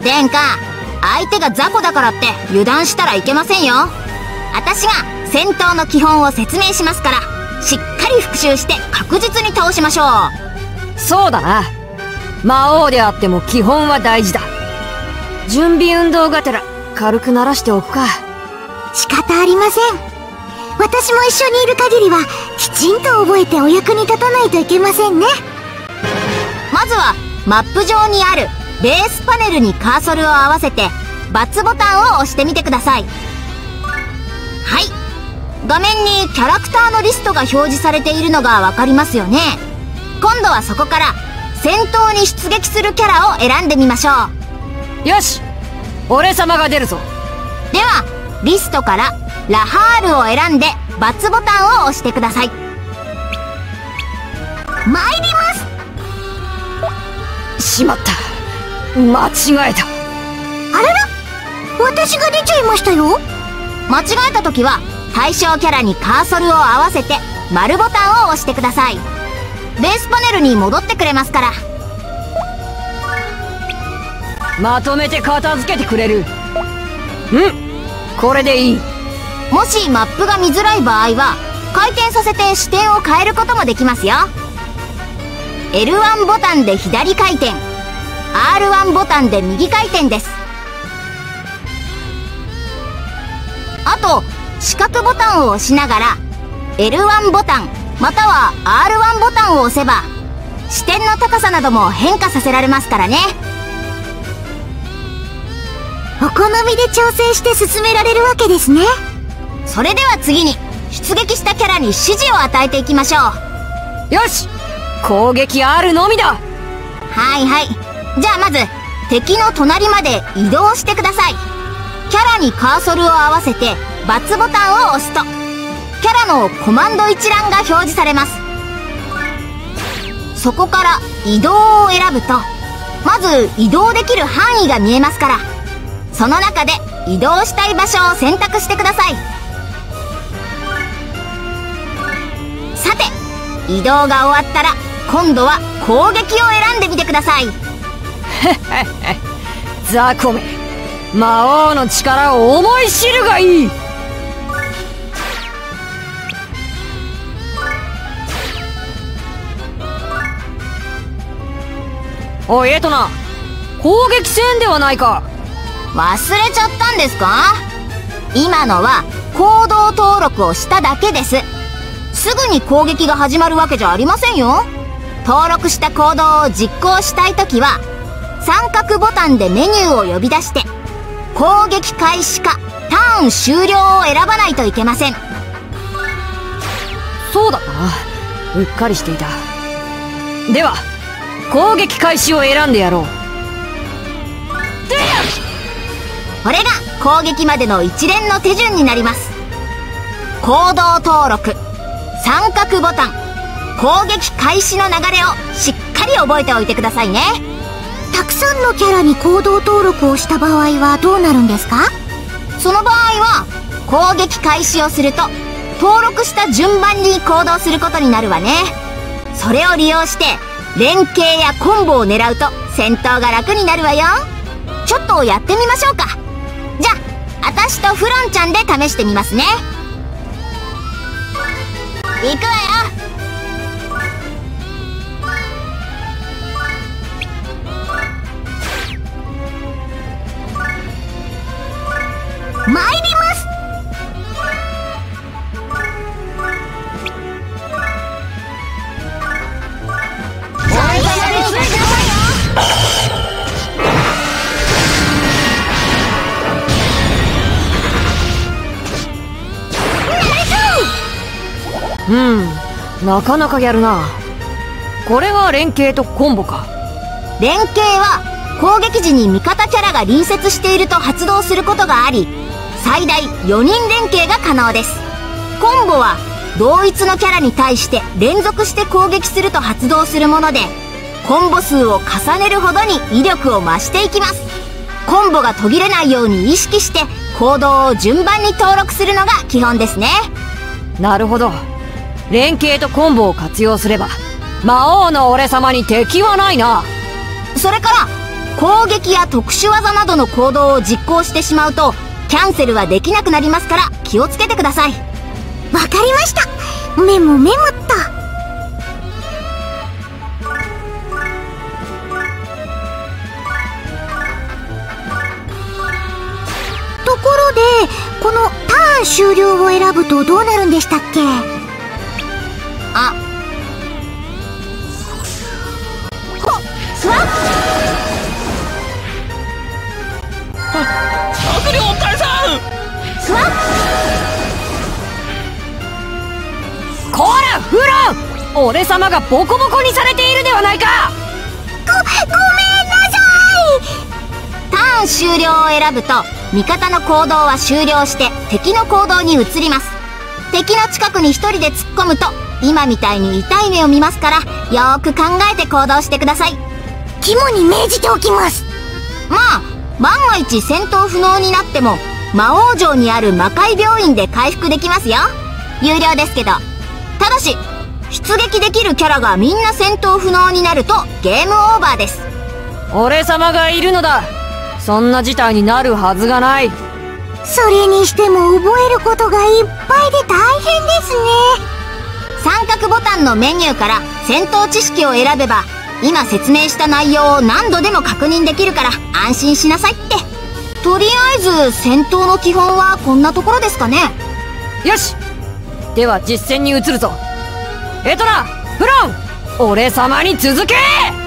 殿下、相手が雑魚だからって油断したらいけませんよ。私が戦闘の基本を説明しますから、しっかり復習して確実に倒しましょう。 そうだな。魔王であっても基本は大事だ。準備運動がてら軽く慣らしておくか。 仕方ありません。私も一緒にいる限りはきちんと覚えてお役に立たないといけませんね。 まずはマップ上にあるベースパネルにカーソルを合わせて×ボタンを押してみてください。はい、画面にキャラクターのリストが表示されているのがわかりますよね。今度はそこから戦闘に出撃するキャラを選んでみましょう。よし、俺様が出るぞ。 ではリストからラハールを選んで×ボタンを押してください。 参ります。 しまった、間違えた。 あらら、私が出ちゃいましたよ。 間違えた時は対象キャラにカーソルを合わせて丸ボタンを押してください。ベースパネルに戻ってくれますから。 まとめて片付けてくれる。これでいい。 もしマップが見づらい場合は回転させて視点を変えることもできますよ。 L1 ボタンで左回転、 R1 ボタンで右回転です。あと四角ボタンを押しながら L1 ボタンまたは R1 ボタンを押せば視点の高さなども変化させられますからね。 お好みで調整して進められるわけですね。 それでは次に出撃したキャラに指示を与えていきましょう。 よし、攻撃あるのみだ。 はいはい、じゃあまず敵の隣まで移動してください。キャラにカーソルを合わせて×ボタンを押すとキャラのコマンド一覧が表示されます。そこから移動を選ぶとまず移動できる範囲が見えますから、その中で移動したい場所を選択してください。さて移動が終わったら今度は攻撃を選んでみてください。 ザコめ、魔王の力を思い知るがいい。おいエトナ、攻撃せんではないか。 忘れちゃったんですか？今のは行動登録をしただけです。すぐに攻撃が始まるわけじゃありませんよ。登録した行動を実行したいときは三角ボタンでメニューを呼び出して攻撃開始かターン終了を選ばないといけません。 そうだったな、うっかりしていた。では攻撃開始を選んでやろう。 これが攻撃までの一連の手順になります。行動登録、三角ボタン、攻撃開始の流れをしっかり覚えておいてくださいね。 たくさんのキャラに行動登録をした場合はどうなるんですか？ その場合は攻撃開始をすると登録した順番に行動することになるわね。それを利用して連携やコンボを狙うと戦闘が楽になるわよ。ちょっとやってみましょうか。じゃあ私とフロンちゃんで試してみますね。いくわよ。 参ります。 なかなかやるな。これが連携とコンボか。 連携は攻撃時に味方キャラが隣接していると発動することがあり、最大4人連携が可能です。コンボは同一のキャラに対して連続して攻撃すると発動するもので、コンボ数を重ねるほどに威力を増していきます。コンボが途切れないように意識して行動を順番に登録するのが基本ですね。 なるほど、連携とコンボを活用すれば魔王の俺様に敵はないな。 それから攻撃や特殊技などの行動を実行してしまうとキャンセルはできなくなりますから気をつけてください。 わかりました。メモメモっと。ところで、このターン終了を選ぶとどうなるんでしたっけ？ あ、 スワッ悪霊退散。 スワッこらフロン、俺様がボコボコにされているではないか。 ごめんなさい。 ターン終了を選ぶと味方の行動は終了して敵の行動に移ります。敵の近くに一人で突っ込むと今みたいに痛い目を見ますから、よーく考えて行動してください。 肝に銘じておきます。 まあ万が一戦闘不能になっても魔王城にある魔界病院で回復できますよ。有料ですけど。ただし出撃できるキャラがみんな戦闘不能になるとゲームオーバーです。 俺様がいるのだ。そんな事態になるはずがない。 それにしても覚えることがいっぱいで大変ですね。 三角ボタンのメニューから戦闘知識を選べば今説明した内容を何度でも確認できるから安心しなさいって。とりあえず戦闘の基本はこんなところですかね。 よし、では実戦に移るぞ。エトラ、フロン、俺様に続け。